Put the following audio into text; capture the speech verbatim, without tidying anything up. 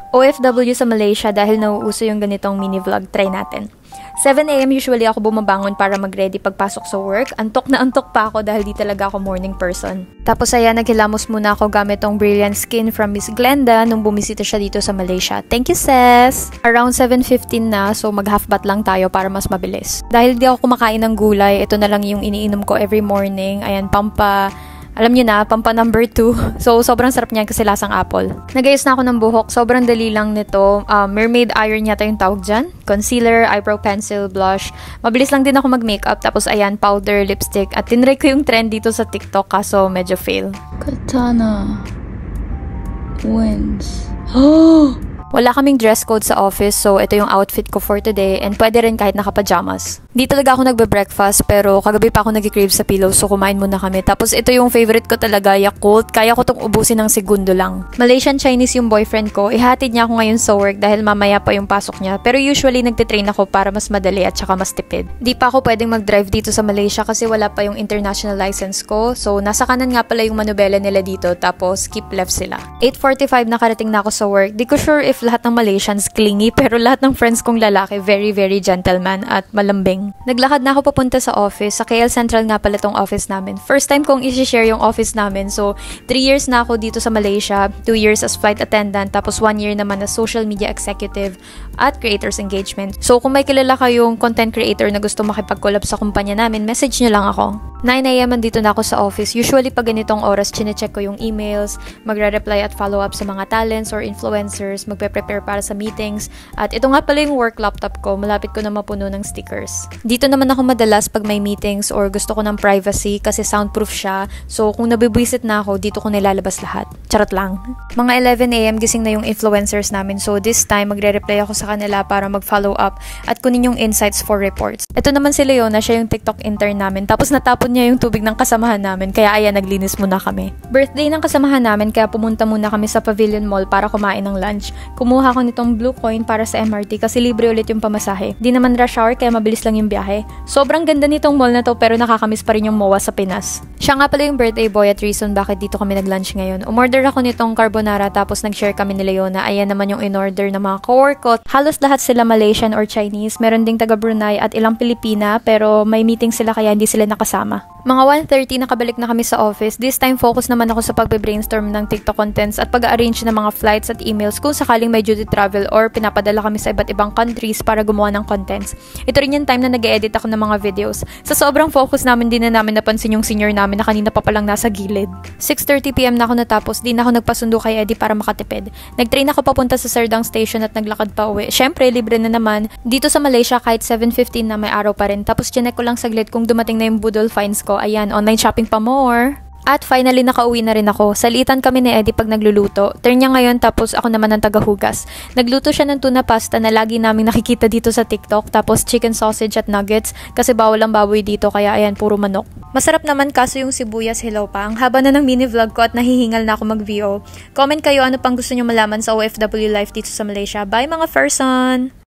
O F W sa Malaysia dahil nauuso yung ganitong mini vlog, try natin. seven a m usually ako bumabangon para mag-ready pagpasok sa work. Antok na antok pa ako dahil di talaga ako morning person. Tapos ayan, naghilamos muna ako gamit tong Brilliant Skin from Miss Glenda nung bumisita siya dito sa Malaysia. Thank you, sis! Around seven fifteen na, so mag-half bath lang tayo para mas mabilis. Dahil di ako kumakain ng gulay, ito na lang yung iniinom ko every morning. Ayan, pampa... Alam niyo na, pampa number two. So, sobrang sarap niyan kasi lasang apple. Nagayos na ako ng buhok. Sobrang dali lang nito. Uh, mermaid iron yata yung tawag dyan. Concealer, eyebrow pencil, blush. Mabilis lang din ako mag-makeup. Tapos, ayan, powder, lipstick. At tinry ko yung trend dito sa TikTok kaso medyo fail. Katana wins. Oh! Wala kaming dress code sa office, so ito yung outfit ko for today and pwede rin kahit naka-pajamas. Di talaga ako nagbe-breakfast pero kagabi pa ako nag-crave sa pillow so kumain muna kami. Tapos ito yung favorite ko talaga, Yakult. Kaya ko tong ubusin ng segundo lang. Malaysian Chinese yung boyfriend ko. Ihatid niya ako ngayon sa work dahil mamaya pa yung pasok niya. Pero usually nagtitrain ako para mas madali at saka mas tipid. Di pa ako pwedeng mag-drive dito sa Malaysia kasi wala pa yung international license ko. So nasa kanan nga pala yung manubela nila dito tapos keep left sila. eight forty-five nakarating na ako sa work. Di ko sure if lahat ng Malaysians clingy pero lahat ng friends kong lalaki very very gentleman at malambing. Naglakad na ako papunta sa office. Sa K L Central nga pala tong office namin. First time kong i-share yung office namin. So, three years na ako dito sa Malaysia, two years as flight attendant, tapos one year naman as social media executive at creators engagement. So, kung may kilala kayong content creator na gusto makipag-collab sa kumpanya namin, message nyo lang ako. nine a m andito na ako sa office. Usually pag ganitong oras, chinecheck ko yung emails, magre-reply at follow up sa mga talents or influencers, magpe-prepare para sa meetings. At ito nga pala yung work laptop ko, malapit ko na mapuno ng stickers. Dito naman ako madalas pag may meetings or gusto ko ng privacy kasi soundproof siya. So kung nabibwisit na ako, dito ko nilalabas lahat. Charot lang. Mga eleven a m gising na yung influencers namin. So this time, magre-reply ako sa kanila para mag-follow up at kunin yung insights for reports. Ito naman si Leona, siya yung TikTok intern namin. Tapos natapon niya yung tubig ng kasamahan namin, kaya ayan, naglinis muna kami. Birthday ng kasamahan namin, kaya pumunta muna kami sa Pavilion Mall para kumain ng lunch. Kumuha ko nitong blue coin para sa M R T kasi libre ulit yung pamasahe. Di naman rush hour, kaya mabilis lang yung biyahe. Sobrang ganda nitong mall na to, pero nakakamiss pa rin yung M O A sa Pinas. Siya nga pala yung birthday boy at reason bakit dito kami nag-lunch ngayon. Umorder ako nitong carbonara, tapos nag-share kami ni Leona. Ayan naman yung in-order ng mga co-work ko. Halos lahat sila Malaysian or Chinese. Meron ding taga Brunei at ilang Pilipina, pero may meeting sila kaya hindi sila nakasama. Mga one thirty nakabalik na kami sa office. This time focus naman ako sa pagbe-brainstorm ng TikTok contents at pag-arrange ng mga flights at emails kung sakaling may duty travel or pinapadala kami sa iba't ibang countries para gumawa ng contents. Ito rin yung time na nag-edit ako ng mga videos. Sa sobrang focus namin, din na namin napansin yung senior namin na kanina pa palang nasa gilid. six thirty p m na ako natapos, di na ako nagpasundo kay Eddie para makatipid. Nag-train ako papunta sa Serdang Station at naglakad pa uwi. Syempre, libre na naman. Dito sa Malaysia kahit seven fifteen na may araw pa rin. Tapos chinek ko lang saglit kung dumating na yung Budol fines ko. Ayan, online shopping pa more. At finally, nakauwi na rin ako. Salitan kami ni Eddie pag nagluluto. Turn niya ngayon tapos ako naman ang tagahugas. Nagluto siya ng tuna pasta na lagi naming nakikita dito sa TikTok. Tapos chicken sausage at nuggets kasi bawal ang baboy dito kaya ayan, puro manok. Masarap naman kaso yung sibuyas hilaw pa. Ang haba na ng mini vlog ko at nahihingal na ako mag-V O. Comment kayo ano pang gusto nyo malaman sa O F W life dito sa Malaysia. Bye mga person!